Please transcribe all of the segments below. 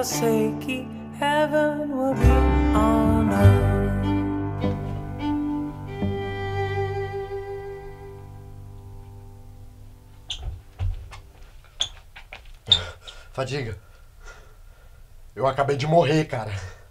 só sei que heaven will be on earth. Fadiga, eu acabei de morrer, cara.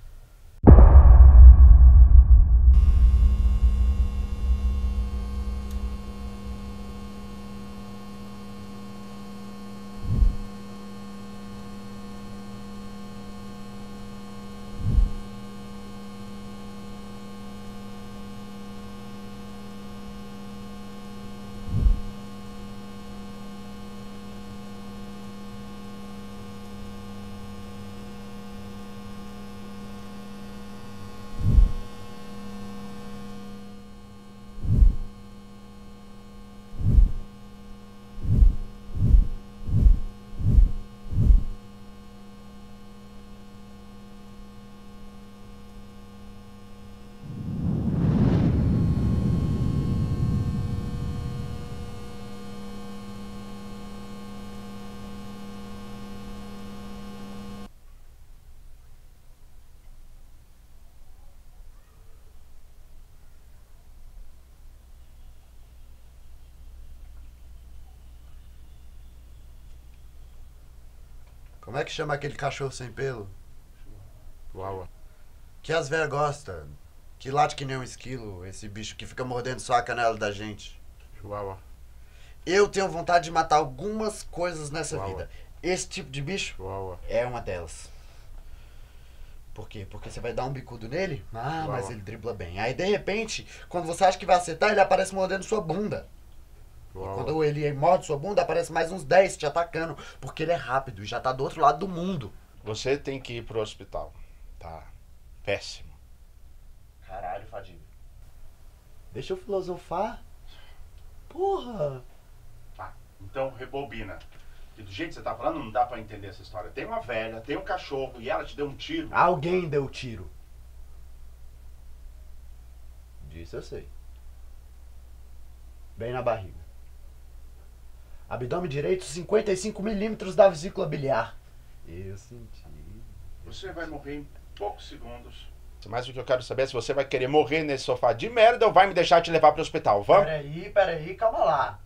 Como é que chama aquele cachorro sem pelo? Chihuahua. Que as velhas gostam. Que late que nem um esquilo, esse bicho que fica mordendo só a canela da gente. Chihuahua. Eu tenho vontade de matar algumas coisas nessa Chihuahua. vida. Esse tipo de bicho Chihuahua. é uma delas. Por quê? Porque você vai dar um bicudo nele? Ah, Chihuahua. mas ele dribla bem. Aí, de repente, quando você acha que vai acertar, ele aparece mordendo sua bunda. Chihuahua. Quando ele morde sua bunda, aparece mais uns 10 te atacando. Porque ele é rápido e já tá do outro lado do mundo. Você tem que ir pro hospital. Tá péssimo. Caralho, Fadiga. Deixa eu filosofar. Porra. Tá, então rebobina. E do jeito que você tá falando, não dá pra entender essa história. Tem uma velha, tem um cachorro e ela te deu um tiro. Alguém deu tiro. Disso eu sei. Bem na barriga. Abdômen direito, 55 milímetros da vesícula biliar. Eu senti. Você vai morrer em poucos segundos. Mas o que eu quero saber é se você vai querer morrer nesse sofá de merda ou vai me deixar te levar pro hospital. Vamos? Peraí, calma lá.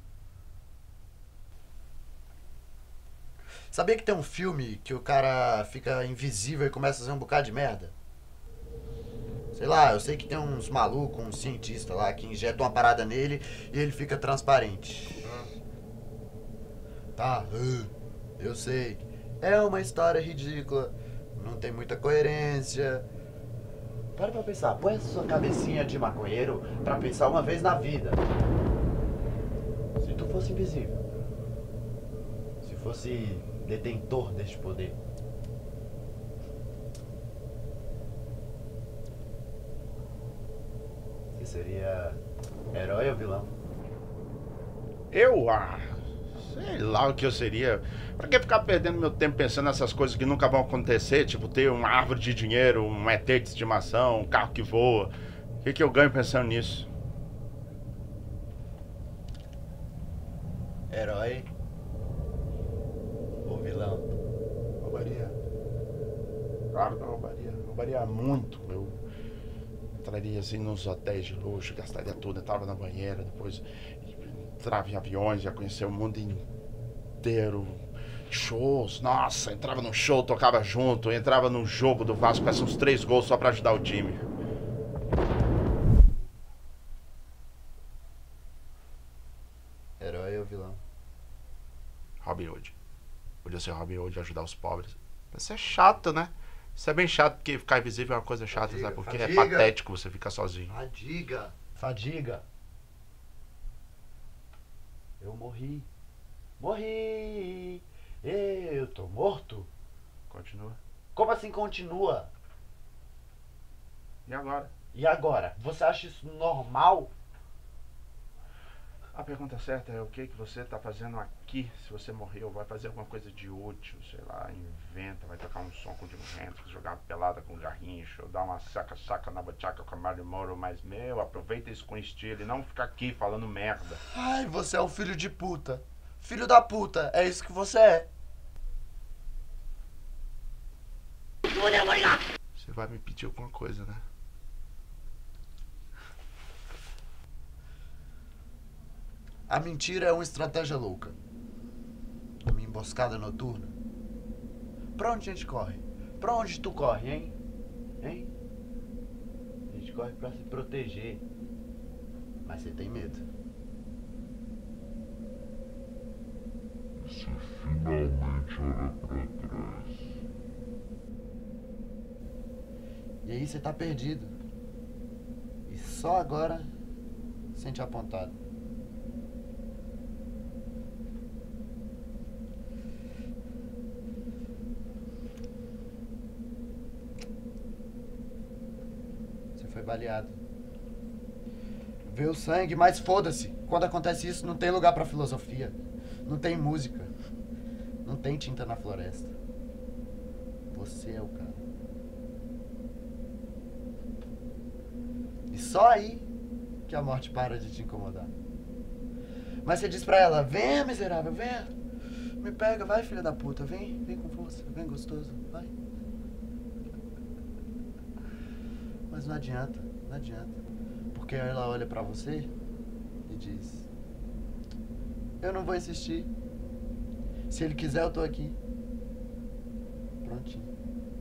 Sabia que tem um filme que o cara fica invisível e começa a fazer um bocado de merda? Sei lá, eu sei que tem uns malucos, uns cientistas lá que injetam uma parada nele e ele fica transparente. Tá, eu sei. É uma história ridícula. Não tem muita coerência. Para pra pensar. Põe essa sua cabecinha de maconheiro pra pensar uma vez na vida. Se tu fosse invisível. Se fosse detentor deste poder. Você seria herói ou vilão? Eu? Sei lá o que eu seria. Pra que ficar perdendo meu tempo pensando nessas coisas que nunca vão acontecer? Tipo, ter uma árvore de dinheiro, um ET de estimação, um carro que voa. O que eu ganho pensando nisso? Herói ou vilão? Roubaria. Claro que eu roubaria. Roubaria muito. Eu entraria assim nos hotéis de luxo, gastaria tudo, entrava na banheira, depois entrava em aviões, ia conhecer o mundo inteiro. Shows, nossa, entrava num show, tocava junto, entrava num jogo do Vasco, fazia uns 3 gols só pra ajudar o time. Herói ou vilão? Robin Hood. Podia ser Robin Hood e ajudar os pobres. Isso é chato, né? Isso é bem chato, porque ficar invisível é uma coisa chata, Fadiga, sabe? Porque fadiga. é patético você ficar sozinho. Fadiga. Eu morri. Morri. Eu tô morto? Continua. Como assim continua? E agora? E agora? Você acha isso normal? A pergunta certa é o que você tá fazendo aqui se você morreu? Vai fazer alguma coisa de útil, sei lá, inventa, vai tocar um som com o Jimi Hendrix, jogar uma pelada com o Garrincha, ou dar uma saca-saca na bachaca com a Marilyn Monroe, mas, aproveita isso com estilo e não fica aqui falando merda. Ai, você é um filho de puta. Filho da puta, é isso que você é. Você vai me pedir alguma coisa, né? A mentira é uma estratégia louca. Uma emboscada noturna. Pra onde a gente corre? Pra onde tu corre, hein? Hein? A gente corre pra se proteger. Mas você tem medo. Você finalmente olha pra trás. E aí você tá perdido. E só agora sente apontado. Você foi baleado. Vê o sangue, mas foda-se. Quando acontece isso, não tem lugar pra filosofia. Não tem música. Não tem tinta na floresta. Você é o cara. E só aí que a morte para de te incomodar. Mas você diz pra ela, venha miserável, venha. Me pega, vai filha da puta, vem com força, vem gostoso, vai. Mas não adianta, não adianta. Porque ela olha pra você e diz, eu não vou insistir. Se ele quiser, eu tô aqui. Prontinho.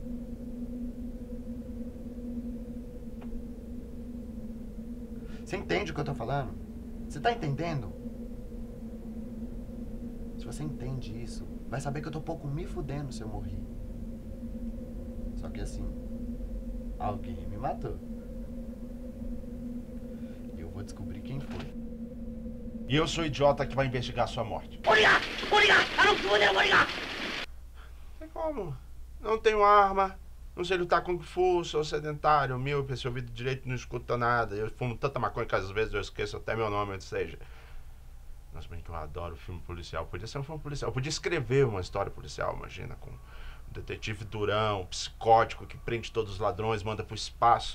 Você entende o que eu tô falando? Você tá entendendo? Se você entende isso, vai saber que eu tô pouco me fudendo se eu morrer. Só que assim, alguém me matou. E eu vou descobrir quem foi. E eu sou o idiota que vai investigar a sua morte. Tem como? Não tenho arma, não sei lutar Kung Fu, sou sedentário, míope, esse ouvido direito não escuta nada. Eu fumo tanta maconha que às vezes eu esqueço até meu nome, ou seja. Nossa, bem que eu adoro filme policial. Podia ser um filme policial. Eu podia escrever uma história policial, imagina, com um detetive durão, psicótico, que prende todos os ladrões, manda pro espaço.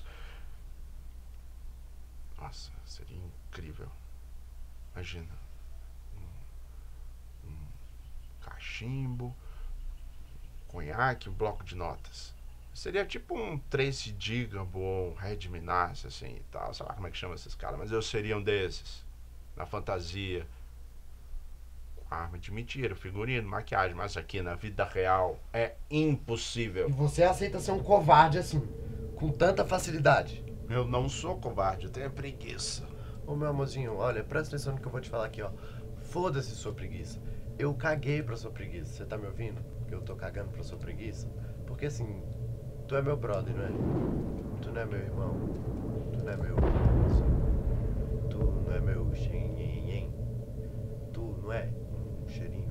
Nossa, seria incrível. Imagina. Um cachimbo, conhaque, um bloco de notas. Seria tipo um Tracy Digan ou um Red Minassi, assim, e tal. Sei lá como é que chama esses caras, mas eu seria um desses. Na fantasia. Com arma de mentira, figurino, maquiagem. Mas aqui na vida real é impossível. E você aceita ser um covarde assim, com tanta facilidade? Eu não sou covarde, eu tenho preguiça. Ô meu amorzinho, olha, presta atenção no que eu vou te falar aqui, ó. Foda-se sua preguiça. Eu caguei pra sua preguiça. Você tá me ouvindo? Que eu tô cagando pra sua preguiça? Porque assim, tu é meu brother, não é? Tu não é meu irmão. Tu não é meu... Tu não é meu xinhen. Tu não é um cheirinho.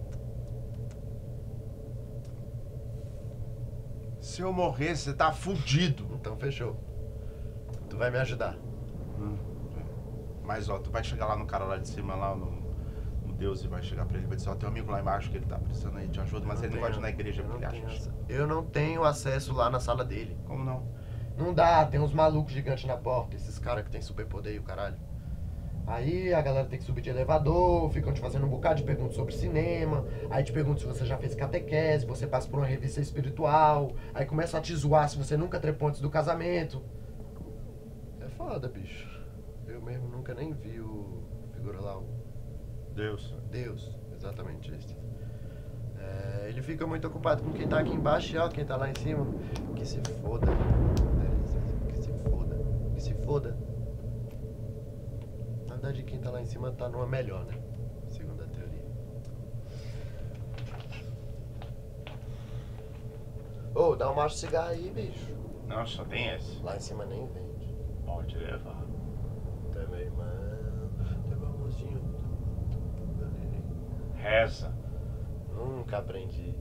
Se eu morrer, você tá fudido. Então fechou. Tu vai me ajudar. Mas ó, tu vai chegar lá no cara lá de cima, lá no Deus, e vai chegar pra ele e vai dizer, ó, tem um amigo lá embaixo que ele tá precisando aí de ajuda, mas ele não gosta de ir na igreja porque ele acha. Eu não tenho acesso lá na sala dele. Como não? Não dá, tem uns malucos gigantes na porta, esses caras que tem superpoder e o caralho. Aí a galera tem que subir de elevador, ficam te fazendo um bocado de perguntas sobre cinema, aí te perguntam se você já fez catequese, você passa por uma revista espiritual, aí começa a te zoar se você nunca trepou antes do casamento. É foda, bicho. Eu mesmo nunca nem vi o figura lá, o Deus. Deus, exatamente esse. É, ele fica muito ocupado com quem tá aqui embaixo e ó, quem tá lá em cima. Que se foda. Que se foda. Que se foda. Na verdade, quem tá lá em cima tá numa melhor, né? Segundo a teoria. Ô, dá um macho de cigarro aí, bicho. Não, só tem esse. Lá em cima nem vende. Pode levar. Tu é meu irmão, tu é meu amorzinho. Reza. Nunca aprendi.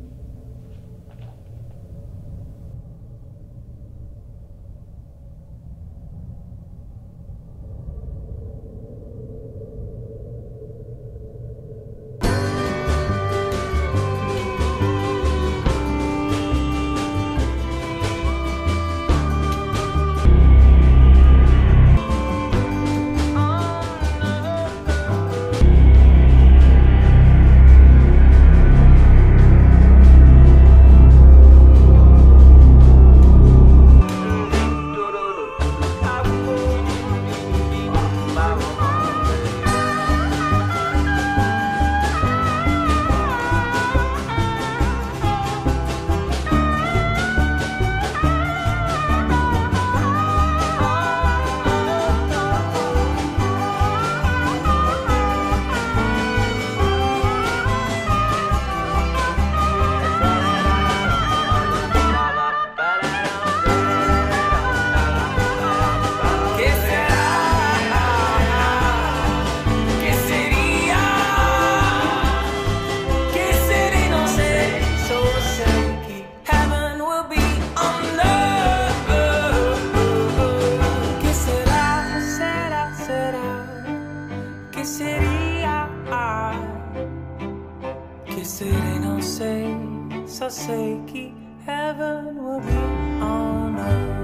sei que heaven will be on earth.